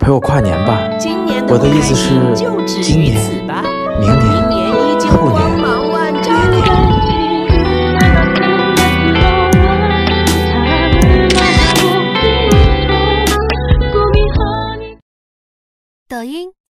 陪我跨年吧。 今年我的意思是，今年、明年、后年。 抖音。